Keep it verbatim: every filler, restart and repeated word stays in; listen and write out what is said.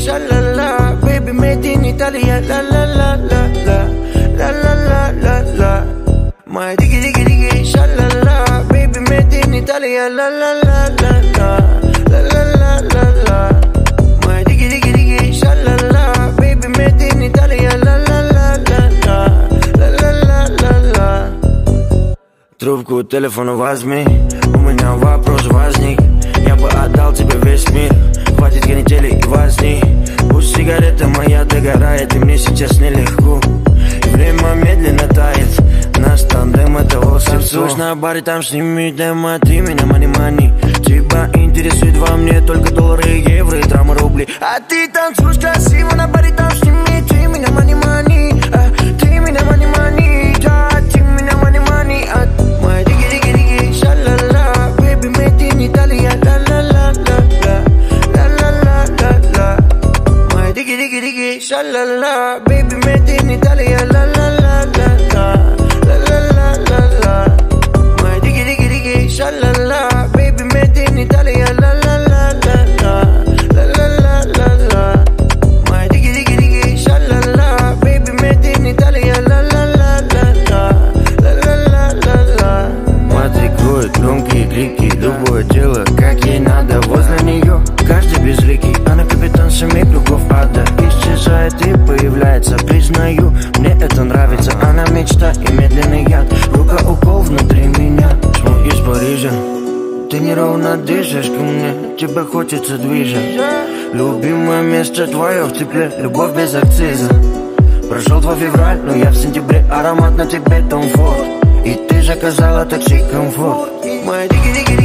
sha-la-la. Baby, made in Italia, la la la la la, la la la la la. My diggy diggy diggy, sha-la-la. Baby, made in Italia, la la la la la, la la la la la. My diggy diggy diggy, sha-la-la. Baby, made in Italia, la la la la la, la la la la la. Трубку телефона возьми, у меня вопрос возник. Я бы отдал тебе весь мир, хватит канители и возни. Пусть сигарета моя догорает, и мне сейчас нелегко. И время медленно тает, наш тандем это волшебство. Танцуешь на баре, там сними демо, ты меня мани-мани. Тебя интересует во мне только доллары, евро и там рубли. А ты танцуешь красиво на баре, там сними, ты меня мани-мани. А, ты меня мани-мани, да, ты меня мани-мани. А, my diggy-diggy-diggy, sha-la-la. Baby, made in Italia, la-la-la-la-la, la-la-la-la-la. My diggy-diggy-diggy, sha-la-la. Baby, made in Italia, la-la-la-la-la, la-la-la-la-la. My diggy-diggy-diggy, sha-la-la. Baby, made in Italia, la-la-la-la-la, la-la-la-la-la. My diggy-diggy-diggy, sha-la-la. Baby, made in Italia, la-la-la-la-la, la-la-la-la-la. Матрикует громкие крики, любое дело, как ей надо. Возле нее каждый безликий, она капитан семи кругов ада. Исчезает и появляется, признаю, мне это нравится. Она мечта и медленный яд, рука укол внутри меня. Шму из Парижа, ты неровно дышишь ко мне, тебя хочется движать. Любимое место твое в тепле, любовь без акциза. Прошел твой февраль, но я в сентябре, аромат на тебе Том Форд. И ты заказала такси комфорт. My diggy-diggy